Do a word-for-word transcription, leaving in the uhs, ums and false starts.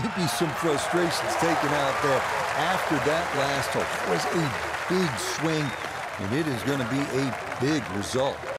could be some frustrations taken out there after that last hole. It was a big swing, and it is going to be a big result.